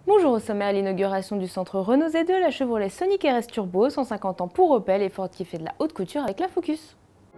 Bonjour, au sommaire, l'inauguration du centre Renault Z2, la Chevrolet Sonic RS Turbo, 150 ans pour Opel et Ford qui fait de la haute couture avec la Focus.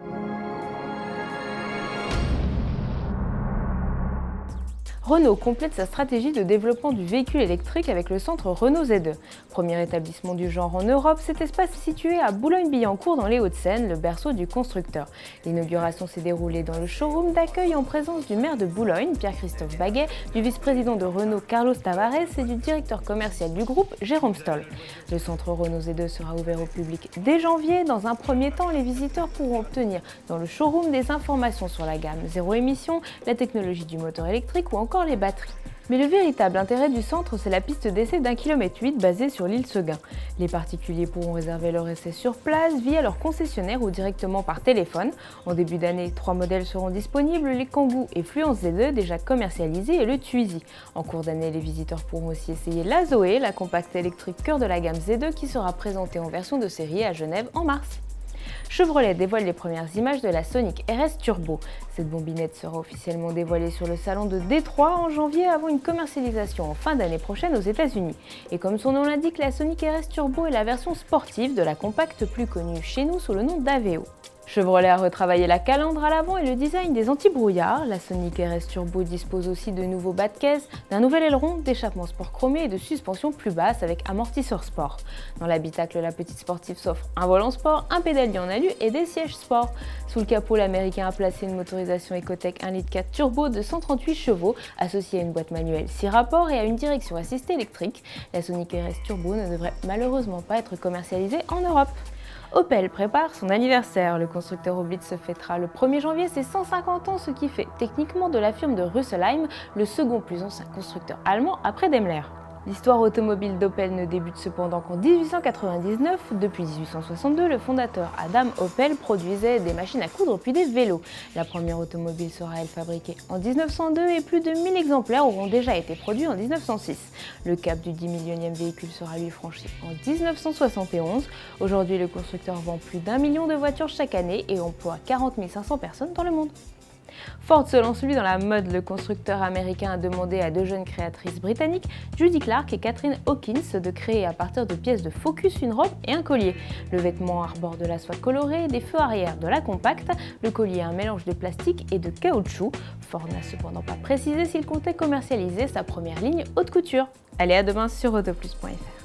Renault complète sa stratégie de développement du véhicule électrique avec le centre Renault Z2. Premier établissement du genre en Europe, cet espace est situé à Boulogne-Billancourt dans les Hauts-de-Seine, le berceau du constructeur. L'inauguration s'est déroulée dans le showroom d'accueil en présence du maire de Boulogne, Pierre-Christophe Baguet, du vice-président de Renault, Carlos Tavares, et du directeur commercial du groupe, Jérôme Stoll. Le centre Renault Z2 sera ouvert au public dès janvier. Dans un premier temps, les visiteurs pourront obtenir dans le showroom des informations sur la gamme zéro émission, la technologie du moteur électrique ou encore les batteries. Mais le véritable intérêt du centre, c'est la piste d'essai d'1,8 km basée sur l'île Seguin. Les particuliers pourront réserver leur essai sur place via leur concessionnaire ou directement par téléphone. En début d'année, 3 modèles seront disponibles, les Kangoo et Fluence Z2 déjà commercialisés et le Twizy. En cours d'année, les visiteurs pourront aussi essayer la Zoé, la compacte électrique cœur de la gamme Z2 qui sera présentée en version de série à Genève en mars. Chevrolet dévoile les premières images de la Sonic RS Turbo. Cette bombinette sera officiellement dévoilée sur le salon de Détroit en janvier avant une commercialisation en fin d'année prochaine aux États-Unis. Et comme son nom l'indique, la Sonic RS Turbo est la version sportive de la compacte plus connue chez nous sous le nom d'Aveo. Chevrolet a retravaillé la calandre à l'avant et le design des anti-brouillards. La Sonic RS Turbo dispose aussi de nouveaux bas de caisse, d'un nouvel aileron, d'échappement sport chromé et de suspension plus basse avec amortisseur sport. Dans l'habitacle, la petite sportive s'offre un volant sport, un pédalier en alu et des sièges sport. Sous le capot, l'américain a placé une motorisation Ecotec 1,4 litre turbo de 138 chevaux, associée à une boîte manuelle 6 rapports et à une direction assistée électrique. La Sonic RS Turbo ne devrait malheureusement pas être commercialisée en Europe. Opel prépare son anniversaire. Le constructeur Oblitz fêtera le 1er janvier ses 150 ans, ce qui fait techniquement de la firme de Rüsselsheim le second plus ancien constructeur allemand après Daimler. L'histoire automobile d'Opel ne débute cependant qu'en 1899. Depuis 1862, le fondateur Adam Opel produisait des machines à coudre puis des vélos. La première automobile sera elle fabriquée en 1902 et plus de 1000 exemplaires auront déjà été produits en 1906. Le cap du 10 millionième véhicule sera lui franchi en 1971. Aujourd'hui, le constructeur vend plus d'1 million de voitures chaque année et emploie 40 500 personnes dans le monde. Ford se lance lui dans la mode. Le constructeur américain a demandé à 2 jeunes créatrices britanniques, Judy Clark et Catherine Hawkins, de créer à partir de pièces de Focus une robe et un collier. Le vêtement arbore de la soie colorée, des feux arrière de la compacte, le collier est un mélange de plastique et de caoutchouc. Ford n'a cependant pas précisé s'il comptait commercialiser sa première ligne haute couture. Allez, à demain sur autoplus.fr.